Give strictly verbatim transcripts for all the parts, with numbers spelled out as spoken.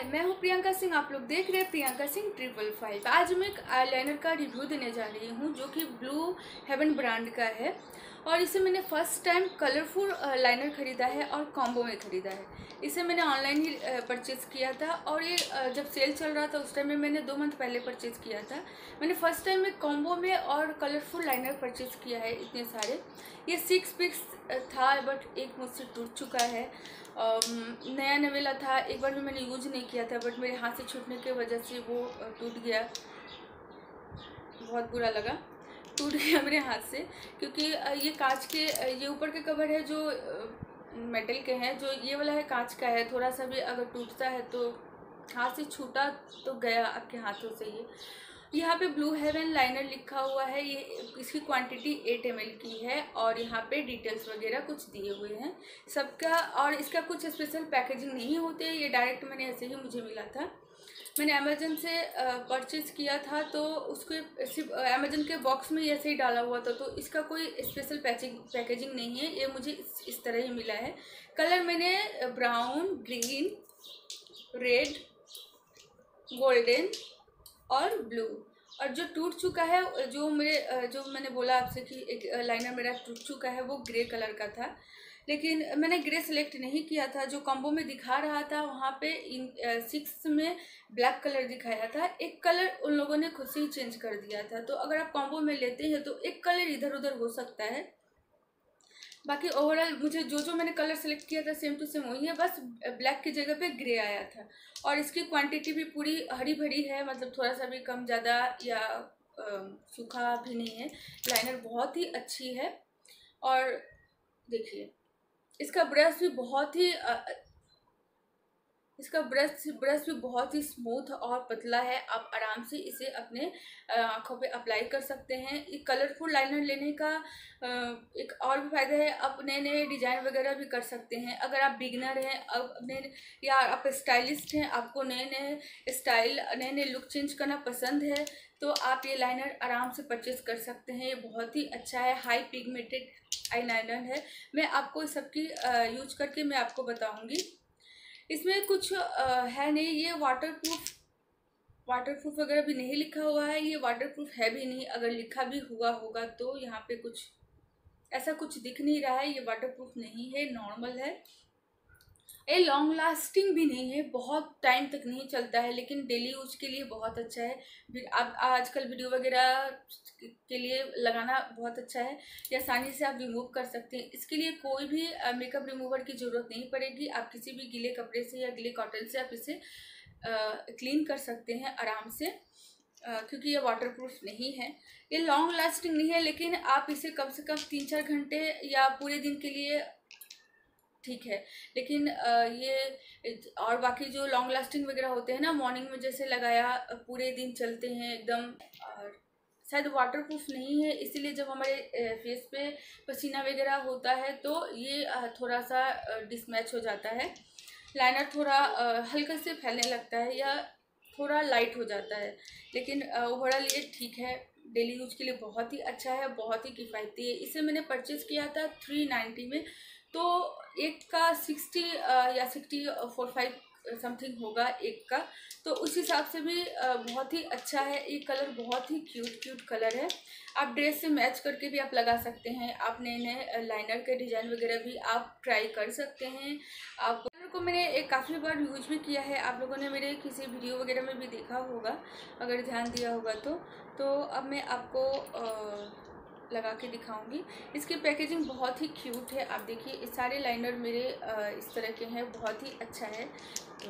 मैं हूँ प्रियंका सिंह। आप लोग देख रहे हैं प्रियंका सिंह ट्रिपल फाइव। आज मैं एक आईलाइनर का रिव्यू देने जा रही हूँ जो कि ब्लू हेवन ब्रांड का है और इसे मैंने फर्स्ट टाइम कलरफुल लाइनर ख़रीदा है और कॉम्बो में ख़रीदा है। इसे मैंने ऑनलाइन ही परचेज़ किया था और ये जब सेल चल रहा था उस टाइम में मैंने दो मंथ पहले परचेज़ किया था। मैंने फ़र्स्ट टाइम में कॉम्बो में और कलरफुल लाइनर परचेज़ किया है इतने सारे। ये सिक्स पिक्स था बट एक मुझसे टूट चुका है। नया नवेला था, एक बार भी मैंने यूज नहीं किया था बट मेरे हाथ से छूटने की वजह से वो टूट गया। बहुत बुरा लगा, टूट गया मेरे हाथ से, क्योंकि ये कांच के, ये ऊपर के कवर है जो मेटल के हैं, जो ये वाला है कांच का है। थोड़ा सा भी अगर टूटता है तो हाथ से छूटा तो गया आपके हाथों से। ये यहाँ पे ब्लू हेवन लाइनर लिखा हुआ है। ये इसकी क्वांटिटी एट एम एल की है और यहाँ पे डिटेल्स वगैरह कुछ दिए हुए हैं सबका। और इसका कुछ स्पेशल पैकेजिंग नहीं होते, ये डायरेक्ट मैंने ऐसे ही मुझे मिला था। मैंने अमेजन से परचेज़ किया था तो उसके सिर्फ अमेजन के बॉक्स में ऐसे ही डाला हुआ था, तो इसका कोई स्पेशल पैकेजिंग नहीं है। ये मुझे इस, इस तरह ही मिला है। कलर मैंने ब्राउन, ग्रीन, रेड, गोल्डन और ब्लू। और जो टूट चुका है, जो मेरे जो मैंने बोला आपसे कि एक लाइनर मेरा टूट चुका है, वो ग्रे कलर का था, लेकिन मैंने ग्रे सेलेक्ट नहीं किया था। जो कॉम्बो में दिखा रहा था वहाँ पे इन सिक्स में ब्लैक कलर दिखाया था। एक कलर उन लोगों ने खुद से ही चेंज कर दिया था। तो अगर आप कॉम्बो में लेते हैं तो एक कलर इधर उधर हो सकता है। बाकी ओवरऑल मुझे जो जो मैंने कलर सेलेक्ट किया था सेम टू सेम वही है, बस ब्लैक की जगह पे ग्रे आया था। और इसकी क्वांटिटी भी पूरी हरी भरी है, मतलब थोड़ा सा भी कम ज़्यादा या सूखा भी नहीं है। लाइनर बहुत ही अच्छी है। और देखिए इसका ब्रश भी बहुत ही इसका ब्रश ब्रश भी बहुत ही स्मूथ और पतला है। आप आराम से इसे अपने आँखों पे अप्लाई कर सकते हैं। एक कलरफुल लाइनर लेने का एक और भी फ़ायदा है, आप नए नए डिज़ाइन वगैरह भी कर सकते हैं। अगर आप बिगनर हैं अब अपने या आप स्टाइलिस्ट हैं, आपको नए नए स्टाइल नए नए लुक चेंज करना पसंद है, तो आप ये लाइनर आराम से परचेज़ कर सकते हैं। ये बहुत ही अच्छा है, हाई पिगमेंटेड आई लाइनर है। मैं आपको सबकी यूज करके मैं आपको बताऊँगी। इसमें कुछ है नहीं, ये वाटरप्रूफ वाटरप्रूफ वगैरह भी नहीं लिखा हुआ है। ये वाटरप्रूफ है भी नहीं, अगर लिखा भी हुआ होगा तो यहाँ पे कुछ ऐसा कुछ दिख नहीं रहा है। ये वाटरप्रूफ नहीं है, नॉर्मल है। ये लॉन्ग लास्टिंग भी नहीं है, बहुत टाइम तक नहीं चलता है, लेकिन डेली यूज के लिए बहुत अच्छा है। आप आजकल वीडियो वगैरह के लिए लगाना बहुत अच्छा है, या आसानी से आप रिमूव कर सकते हैं। इसके लिए कोई भी मेकअप रिमूवर की ज़रूरत नहीं पड़ेगी। आप किसी भी गीले कपड़े से या गीले कॉटन से आप इसे क्लीन कर सकते हैं आराम से, आ, क्योंकि ये वाटरप्रूफ नहीं है। ये लॉन्ग लास्टिंग नहीं है, लेकिन आप इसे कम से कम तीन चार घंटे या पूरे दिन के लिए ठीक है। लेकिन ये और बाकी जो लॉन्ग लास्टिंग वगैरह होते हैं ना, मॉर्निंग में जैसे लगाया पूरे दिन चलते हैं एकदम, और शायद वाटरप्रूफ नहीं है, इसीलिए जब हमारे फेस पे पसीना वगैरह होता है तो ये थोड़ा सा डिसमैच हो जाता है। लाइनर थोड़ा हल्का से फैलने लगता है या थोड़ा लाइट हो जाता है, लेकिन ओवरऑल ये ठीक है। डेली यूज के लिए बहुत ही अच्छा है, बहुत ही किफ़ायती है। इसे मैंने परचेज़ किया था थ्री नाइन्टी में, तो एक का सिक्सटी या सिक्सटी फोर फाइव समथिंग होगा एक का, तो उस हिसाब से भी बहुत ही अच्छा है। ये कलर बहुत ही क्यूट क्यूट कलर है। आप ड्रेस से मैच करके भी आप लगा सकते हैं। आप नए नए लाइनर के डिज़ाइन वगैरह भी आप ट्राई कर सकते हैं। आप को मैंने एक काफ़ी बार यूज भी किया है, आप लोगों ने मेरे किसी वीडियो वगैरह में भी देखा होगा अगर ध्यान दिया होगा तो तो अब मैं आपको आ, लगा के दिखाऊंगी। इसकी पैकेजिंग बहुत ही क्यूट है। आप देखिए इस सारे लाइनर मेरे इस तरह के हैं, बहुत ही अच्छा है। तो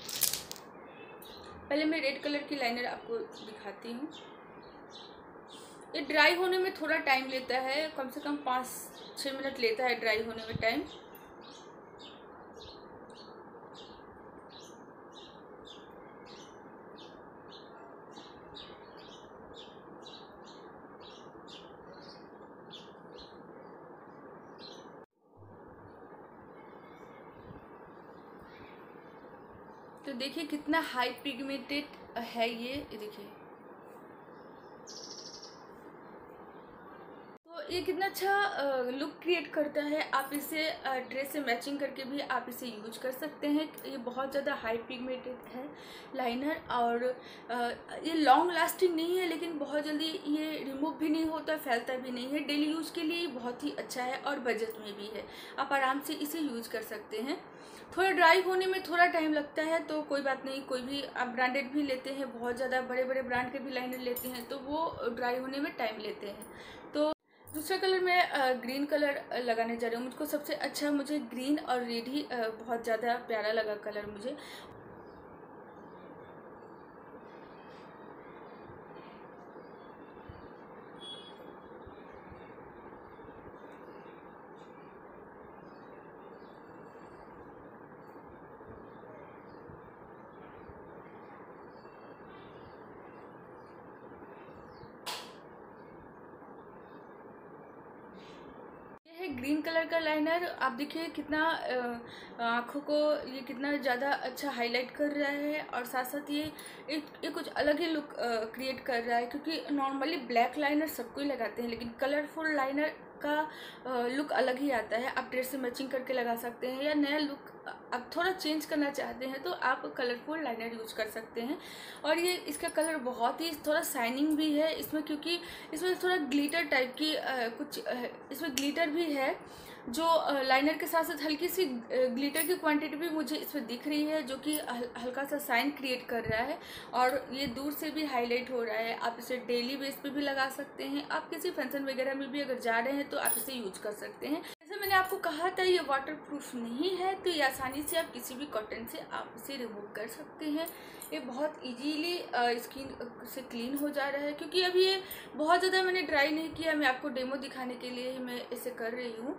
पहले मैं रेड कलर की लाइनर आपको दिखाती हूँ। ये ड्राई होने में थोड़ा टाइम लेता है, कम से कम पाँच छः मिनट लेता है ड्राई होने में टाइम। तो देखिए कितना हाई पिगमेंटेड है ये, देखिए। तो ये कितना अच्छा लुक क्रिएट करता है। आप इसे ड्रेस से मैचिंग करके भी आप इसे यूज कर सकते हैं। ये बहुत ज़्यादा हाई पिगमेंटेड है लाइनर, और ये लॉन्ग लास्टिंग नहीं है, लेकिन बहुत जल्दी ये रिमूव भी नहीं होता, फैलता भी नहीं है। डेली यूज के लिए बहुत ही अच्छा है और बजट में भी है। आप आराम से इसे यूज कर सकते हैं। थोड़ा ड्राई होने में थोड़ा टाइम लगता है, तो कोई बात नहीं। कोई भी आप ब्रांडेड भी लेते हैं, बहुत ज़्यादा बड़े बड़े ब्रांड के भी लाइनर लेते हैं, तो वो ड्राई होने में टाइम लेते हैं। तो दूसरा कलर मैं ग्रीन कलर लगाने जा रही हूँ। मुझको सबसे अच्छा मुझे ग्रीन और रेड ही बहुत ज़्यादा प्यारा लगा कलर मुझे। ग्रीन कलर का लाइनर आप देखिए कितना आँखों को ये कितना ज़्यादा अच्छा हाईलाइट कर रहा है, और साथ साथ ये एक ये कुछ अलग ही लुक क्रिएट कर रहा है। क्योंकि नॉर्मली ब्लैक लाइनर सबको ही लगाते हैं, लेकिन कलरफुल लाइनर का लुक अलग ही आता है। आप ड्रेस से मैचिंग करके लगा सकते हैं, या नया लुक आप थोड़ा चेंज करना चाहते हैं तो आप कलरफुल लाइनर यूज कर सकते हैं। और ये इसका कलर बहुत ही थोड़ा शाइनिंग भी है इसमें, क्योंकि इसमें थोड़ा ग्लिटर टाइप की आ, कुछ आ, इसमें ग्लिटर भी है, जो लाइनर के साथ साथ हल्की सी ग्लिटर की क्वांटिटी भी मुझे इसमें दिख रही है, जो कि हल्का सा शाइन क्रिएट कर रहा है, और ये दूर से भी हाईलाइट हो रहा है। आप इसे डेली बेस पे भी लगा सकते हैं। आप किसी फंक्शन वगैरह में भी अगर जा रहे हैं तो आप इसे यूज कर सकते हैं। जैसे मैंने आपको कहा था ये वाटर प्रूफ नहीं है, तो ये आसानी से आप किसी भी कॉटन से आप इसे रिमूव कर सकते हैं। ये बहुत इजीली स्किन से क्लीन हो जा रहा है, क्योंकि अभी ये बहुत ज़्यादा मैंने ड्राई नहीं किया। मैं आपको डेमो दिखाने के लिए ही मैं इसे कर रही हूँ।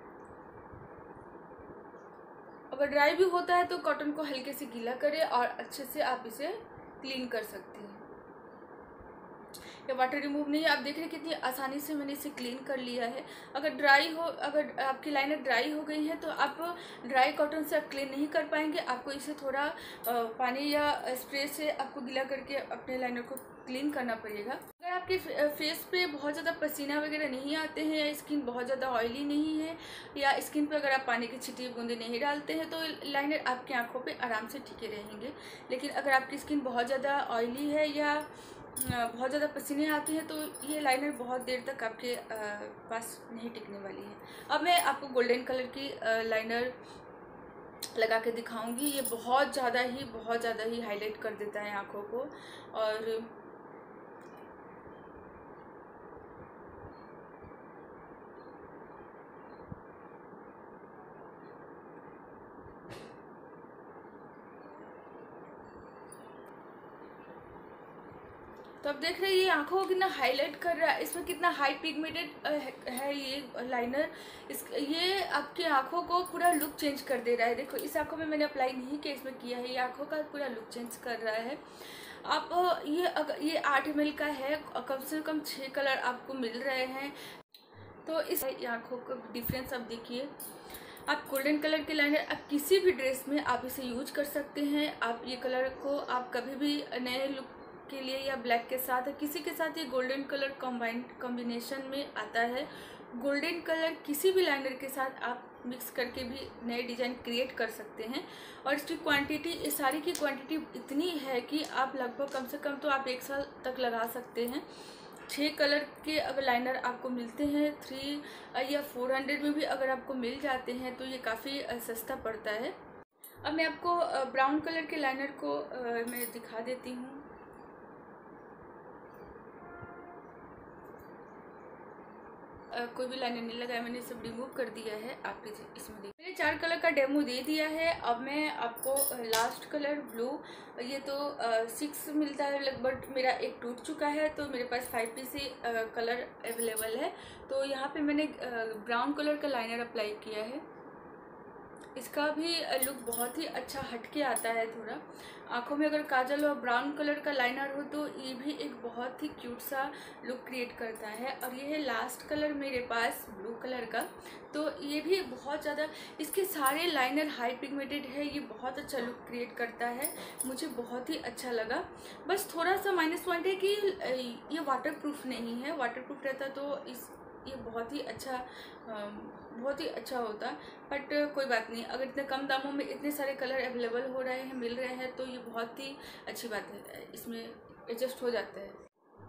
अगर ड्राई भी होता है तो कॉटन को हल्के से गीला करें और अच्छे से आप इसे क्लीन कर सकते हैं। ये वाटर रिमूव नहीं है। आप देख रहे हैं कितनी आसानी से मैंने इसे क्लीन कर लिया है। अगर ड्राई हो अगर आपकी लाइनर ड्राई हो गई है तो आप ड्राई कॉटन से आप क्लीन नहीं कर पाएंगे। आपको इसे थोड़ा पानी या स्प्रे से आपको गीला करके अपने लाइनर को क्लीन करना पड़ेगा। अगर आपके फेस पे बहुत ज़्यादा पसीना वगैरह नहीं आते हैं, या स्किन बहुत ज़्यादा ऑयली नहीं है, या स्किन पे अगर आप पानी की छिटी बूंदे नहीं डालते हैं, तो लाइनर आपकी आंखों पे आराम से टिके रहेंगे। लेकिन अगर आपकी स्किन बहुत ज़्यादा ऑयली है या बहुत ज़्यादा पसीने आते हैं, तो ये लाइनर बहुत देर तक आपके पास नहीं टिकने वाली है। अब मैं आपको गोल्डन कलर की लाइनर लगा के दिखाऊंगी। ये बहुत ज़्यादा ही बहुत ज़्यादा ही हाईलाइट कर देता है आँखों को। और तो आप देख रहे हैं ये आंखों को कितना हाईलाइट कर रहा है। इसमें कितना हाई पिगमेंटेड है ये लाइनर। इस ये आपकी आंखों को पूरा लुक चेंज कर दे रहा है। देखो इस आंखों में मैंने अप्लाई नहीं किया, इसमें किया है। ये आंखों का पूरा लुक चेंज कर रहा है। आप ये अगर ये आठ एम एल का है, कम से कम छः कलर आपको मिल रहे हैं। तो इस आंखों का डिफरेंस आप देखिए। आप गोल्डन कलर के लाइनर आप किसी भी ड्रेस में आप इसे यूज कर सकते हैं। आप ये कलर को आप कभी भी नए लुक के लिए या ब्लैक के साथ किसी के साथ ये गोल्डन कलर कॉम्बाइन कॉम्बिनेशन में आता है। गोल्डन कलर किसी भी लाइनर के साथ आप मिक्स करके भी नए डिज़ाइन क्रिएट कर सकते हैं। और इसकी क्वांटिटी, इस साड़ी की क्वांटिटी इतनी है कि आप लगभग कम से कम तो आप एक साल तक लगा सकते हैं। छः कलर के अगर लाइनर आपको मिलते हैं थ्री या फोर हंड्रेड में भी अगर आपको मिल जाते हैं, तो ये काफ़ी सस्ता पड़ता है। अब मैं आपको ब्राउन कलर के लाइनर को मैं दिखा देती हूँ। Uh, कोई भी लाइनर नहीं लगाया, मैंने सब रिमूव कर दिया है। आप इसमें देखिए मैंने चार कलर का डेमो दे दिया है। अब मैं आपको लास्ट कलर ब्लू, ये तो सिक्स uh, मिलता है लगभग, मेरा एक टूट चुका है, तो मेरे पास फाइव पीस ही कलर अवेलेबल है। तो यहाँ पे मैंने ब्राउन कलर का लाइनर अप्लाई किया है। इसका भी लुक बहुत ही अच्छा हटके आता है। थोड़ा आँखों में अगर काजल और ब्राउन कलर का लाइनर हो तो ये भी एक बहुत ही क्यूट सा लुक क्रिएट करता है। और ये है लास्ट कलर मेरे पास ब्लू कलर का। तो ये भी बहुत ज़्यादा, इसके सारे लाइनर हाई पिगमेंटेड है। ये बहुत अच्छा लुक क्रिएट करता है, मुझे बहुत ही अच्छा लगा। बस थोड़ा सा माइनस पॉइंट है कि ये वाटर प्रूफ नहीं है। वाटर प्रूफ रहता तो इस ये बहुत ही अच्छा बहुत ही अच्छा होता। बट कोई बात नहीं, अगर इतने कम दामों में इतने सारे कलर अवेलेबल हो रहे हैं, मिल रहे हैं, तो ये बहुत ही अच्छी बात है, इसमें एडजस्ट हो जाता है।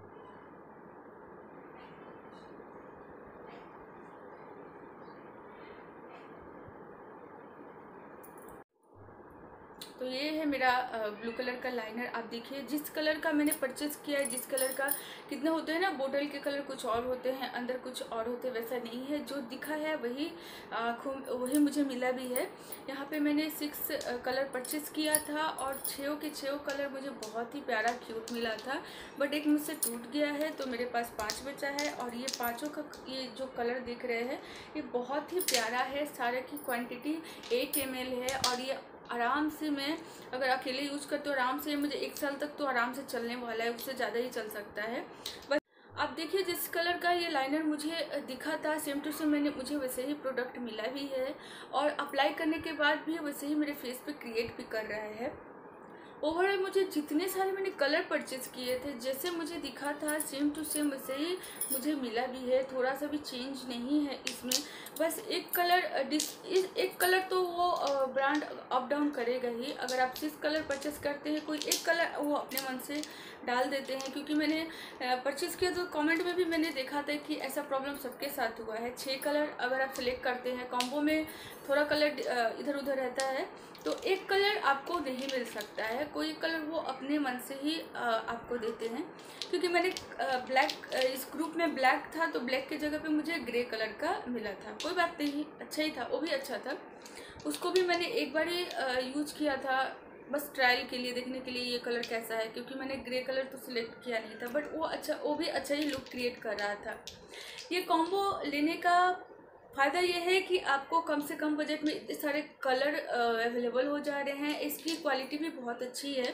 तो ये है मेरा ब्लू कलर का लाइनर। आप देखिए जिस कलर का मैंने परचेज़ किया है, जिस कलर का कितने होते हैं ना, बोतल के कलर कुछ और होते हैं, अंदर कुछ और होते हैं, वैसा नहीं है। जो दिखा है वही आँखों वही मुझे मिला भी है। यहाँ पे मैंने सिक्स कलर परचेज़ किया था और छः के छः कलर मुझे बहुत ही प्यारा क्यूट मिला था, बट एक मुझसे टूट गया है, तो मेरे पास पाँच बचा है। और ये पाँचों का ये जो कलर दिख रहे हैं ये बहुत ही प्यारा है। सारे की क्वान्टिटी एक एम एल है और ये आराम से मैं अगर अकेले यूज करते हो आराम से मुझे एक साल तक तो आराम से चलने वाला है, उससे ज़्यादा ही चल सकता है। बस आप देखिए जिस कलर का ये लाइनर मुझे दिखा था सेम टू सेम मैंने मुझे वैसे ही प्रोडक्ट मिला भी है और अप्लाई करने के बाद भी वैसे ही मेरे फेस पे क्रिएट भी कर रहा है। ओवरऑल मुझे जितने सारे मैंने कलर परचेज़ किए थे जैसे मुझे दिखा था सेम टू सेम वैसे ही मुझे मिला भी है, थोड़ा सा भी चेंज नहीं है इसमें। बस एक कलर डिस एक कलर तो वो ब्रांड अप डाउन करेगा ही। अगर आप सिक्स कलर परचेज़ करते हैं, कोई एक कलर वो अपने मन से डाल देते हैं, क्योंकि मैंने परचेज़ किया तो कमेंट में भी मैंने देखा था कि ऐसा प्रॉब्लम सबके साथ हुआ है। छः कलर अगर आप सिलेक्ट करते हैं, कॉम्बो में थोड़ा कलर इधर उधर रहता है, तो एक कलर आपको नहीं मिल सकता है। कोई कलर वो अपने मन से ही आपको देते हैं। क्योंकि मैंने ब्लैक इस ग्रुप में ब्लैक था तो ब्लैक की जगह पे मुझे ग्रे कलर का मिला था। कोई बात नहीं, अच्छा ही था, वो भी अच्छा था। उसको भी मैंने एक बार ही यूज किया था बस ट्रायल के लिए, देखने के लिए ये कलर कैसा है, क्योंकि मैंने ग्रे कलर तो सिलेक्ट किया नहीं था, बट वो अच्छा वो भी अच्छा ही लुक क्रिएट कर रहा था। ये कॉम्बो लेने का फ़ायदा ये है कि आपको कम से कम बजट में इतने सारे कलर अवेलेबल हो जा रहे हैं। इसकी क्वालिटी भी बहुत अच्छी है,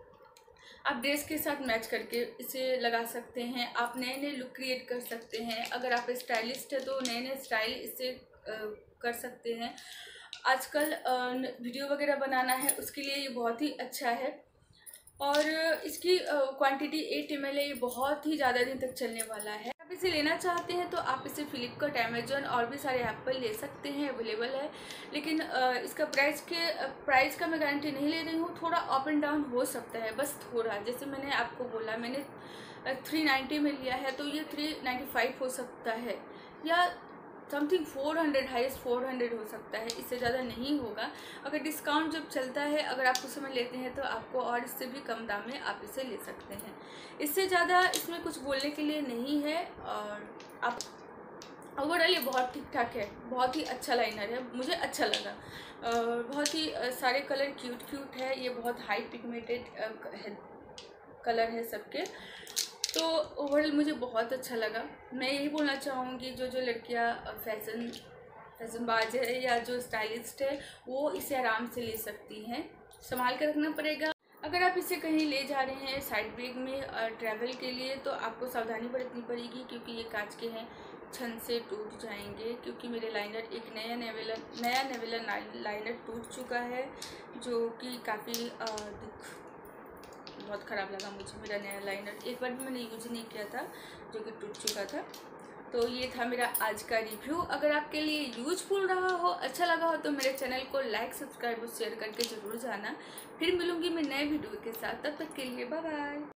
आप ड्रेस के साथ मैच करके इसे लगा सकते हैं, आप नए नए लुक क्रिएट कर सकते हैं। अगर आप स्टाइलिस्ट है तो नए नए स्टाइल इससे कर सकते हैं। आजकल वीडियो वगैरह बनाना है उसके लिए ये बहुत ही अच्छा है। और इसकी क्वांटिटी एट एम एल है, ये बहुत ही ज़्यादा दिन तक चलने वाला है। आप इसे लेना चाहते हैं तो आप इसे फ्लिपकार्ट, अमेजोन और भी सारे ऐप पर ले सकते हैं, अवेलेबल है। लेकिन इसका प्राइस के प्राइस का मैं गारंटी नहीं ले रही हूँ, थोड़ा अप एंड डाउन हो सकता है, बस थोड़ा। जैसे मैंने आपको बोला मैंने थ्री नाइन्टी में लिया है तो ये थ्री नाइन्टी फाइव हो सकता है, या something four hundred highest four hundred हो सकता है, इससे ज़्यादा नहीं होगा। अगर डिस्काउंट जब चलता है, अगर आप उस समय लेते हैं तो आपको और इससे भी कम दाम में आप इसे ले सकते हैं। इससे ज़्यादा इसमें कुछ बोलने के लिए नहीं है। और आप ओवरऑल ये बहुत ठीक ठाक है, बहुत ही अच्छा लाइनर है, मुझे अच्छा लगा। बहुत ही सारे कलर क्यूट क्यूट है, ये बहुत हाई पिगमेंटेड कलर है सबके, तो ओवरऑल मुझे बहुत अच्छा लगा। मैं यही बोलना चाहूँगी जो जो लड़कियाँ फैशन फैशनबाज है या जो स्टाइलिस्ट है वो इसे आराम से ले सकती हैं, संभाल कर रखना पड़ेगा। अगर आप इसे कहीं ले जा रहे हैं साइड बैग में ट्रैवल के लिए तो आपको सावधानी बरतनी पड़ेगी, क्योंकि ये कांच के हैं, छन से टूट जाएंगे। क्योंकि मेरे लाइनर एक नया नेवेला नया नेवेला लाइनर टूट चुका है, जो कि काफ़ी दुख बहुत ख़राब लगा मुझे। मेरा नया लाइनर एक बार भी मैंने यूज नहीं किया था, जो कि टूट चुका था। तो ये था मेरा आज का रिव्यू। अगर आपके लिए यूजफुल रहा हो, अच्छा लगा हो, तो मेरे चैनल को लाइक, सब्सक्राइब और शेयर करके ज़रूर जाना। फिर मिलूँगी मैं नए वीडियो के साथ, तब तक के लिए बाय बाय।